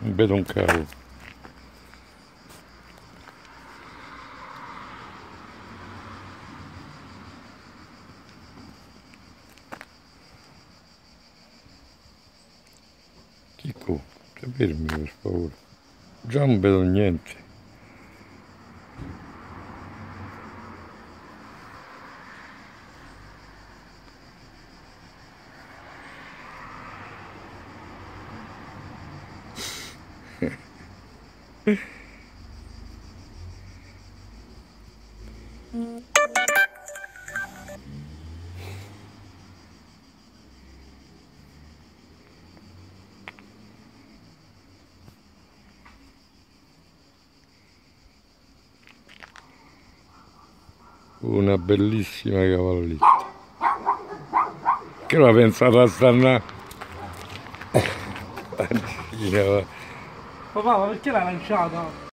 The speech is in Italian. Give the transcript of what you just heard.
Non vedo un cavo. Chicco, stai fermi per favore. Già non vedo niente. Una bellissima cavalletta. Che l'ha pensata a stannare? Papà, ma perché l'hai lanciata?